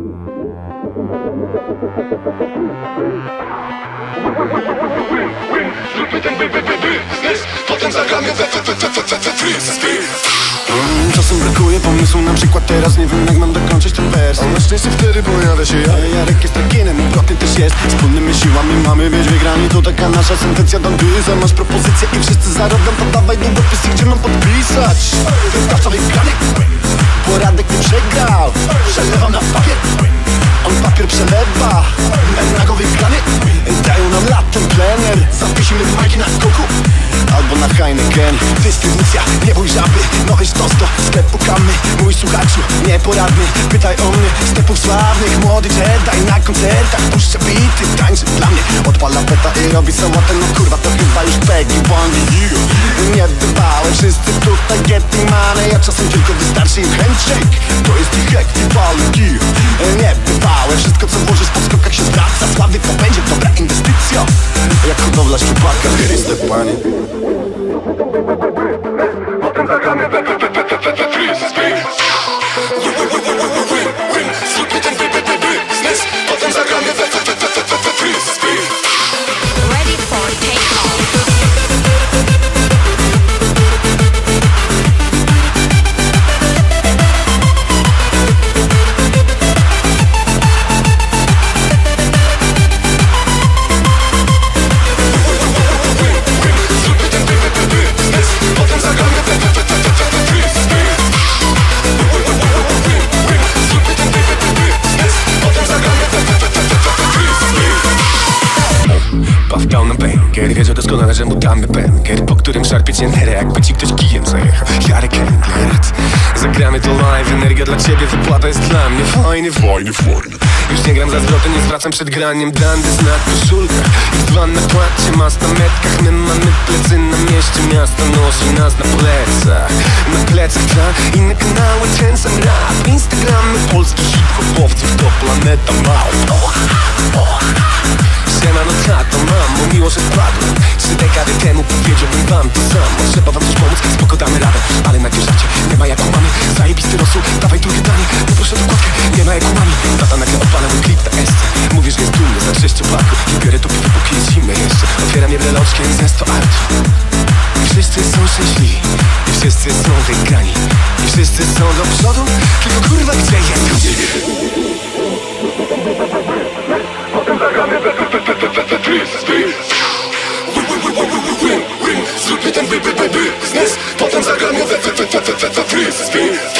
Zróbmy ten biznes, potem zagramy Czasem brakuje pomysłu, na przykład teraz nie wiem jak mam dokończyć ten wers. A na szczęście wtedy pojawia się ja. Jarek jest rekinem, Broken też jest. Wspólnymi siłami mamy być wygrani. To taka nasza sentencja do dyza. Masz propozycję i wszyscy zarobią. To dawaj długopis i gdzie mam podpisać. Wystawca wygrany, poradek nie przegrał. Przelewam na papier, on papier przelewa. Na wygrany, dają nam latem plener. Zapisimy majki na skoku albo na Heineken. Dystrybucja, nie bój żaby. Nowy sztos do sklepu Kamy. Mój słuchaczu, nieporadny, pytaj o mnie. Stepów sławnych, młody Jedi. Na koncertach puszcza bity, tańczy dla mnie. Odpala peta i robi sałatę. No kurwa, to chyba już Peggy Bondi. Nie dbałem, wszyscy tutaj getting money. Ja czasem tylko wystarczy im handshake. To jest ich hack, i walki. Nie dbałem, wszystko co włożysz po skokach się zwraca. Sławy to będzie dobra inwestycja. Jak hodowla szczupaka, Chryste Panie. Potem zagramy Zróbmy ten biznes, potem zagramy Ready for takeoff. Pełną banger, wiedzą doskonale, że mu damy banger, po którym szarpie cię nerę, jakby ci ktoś kijem zajechał. Jarek Englert. Zagramy to live, energia dla ciebie, wypłata jest dla mnie. Fajny. Już nie gram za zwroty, nie zwracam przed graniem. Dandy znak w koszulkach, jest van na kładzie, mas na metkach. My mamy plecy na mieście, miasto nosi nas na plecach. Na plecach tra, inne kanały, ten sam rap. Instagramy polskich hip-hopowców, to planeta mała. Siemano tato, mamo, miło, że wpadłem 3 dekady temu powiedziałbym wam to samo. Trzeba wam coś pomóc, spoko damy radę. Ale najpierw żarcie, nie ma jak u mamy. Zajebisty rosół, dawaj drugie danie. Poproszę dokładkę, nie ma jak u mamy. Tata nagle odpala mój klip na esce. Mówi, że jest dumny za 6 paków. I biorę to piwo, póki jest zimne jeszcze. Otwieram je breloczkiem z Nesto Art. I wszyscy są szczęśliwi, i wszyscy są wygrani. I wszyscy są do przodu, tylko kurwa gdzie jest godzina? Potem zagramy Zróbmy ten biznes, potem zagramy